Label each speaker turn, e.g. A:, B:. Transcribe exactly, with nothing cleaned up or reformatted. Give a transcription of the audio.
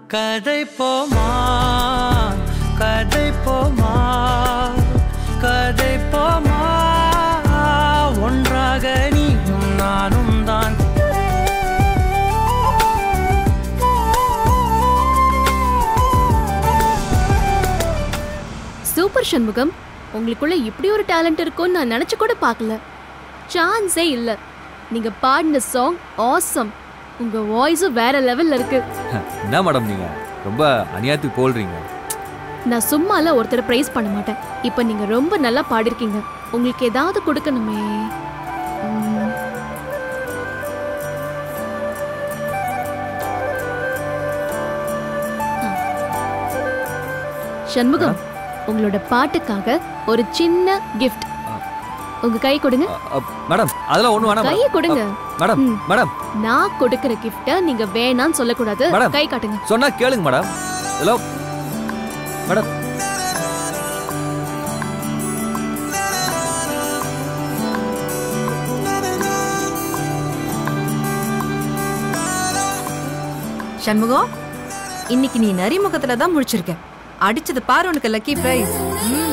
A: கதை போமா கதை போமா கதை போமா ஒன்றாக நீயும் நானும் தான்.
B: சூப்பர் சண்முகம், உங்களுக்குள்ள இப்படி ஒரு டேலண்ட் இருக்கும்னு நான் நினைச்சு கூட பார்க்கல. சான்ஸே இல்ல. நீங்க பாடின சாங் ஆசம். உங்க வாய்ஸும் வேற லெவல்ல இருக்கு.
C: என்ன மேடம் நீங்க ரொம்ப அநியாயத்துக்கு போல்றீங்க.
B: நான் சும்மால ஒருத்தரை பிரைஸ் பண்ண மாட்டேன். இப்போ நீங்க ரொம்ப நல்லா பாடிருக்கீங்க. உங்களுக்கு ஏதாவது கொடுக்கணுமே. சண்முகம், உங்களோட பாட்டுக்காக ஒரு சின்ன கிஃப்ட். உங்க கை கொடுங்க.
C: மேடம் அதெல்லாம் ஒண்ணு வேணாம்.
B: கையை கொடுங்க.
C: மேடம் மேடம்
B: நான் கொடுக்கிற கிஃப்ட நீங்க வேணான்னு சொல்லக்கூடாது. கை காட்டுங்க.
C: சொன்னா கேளுங்க மேடம். Hello madam.
D: சண்முகம், இன்னைக்கு நீ நரிமுகத்துல தான் முடிச்சிருக்க. அடிச்சது பாரு உனக்கு லக்கி பிரைஸ்.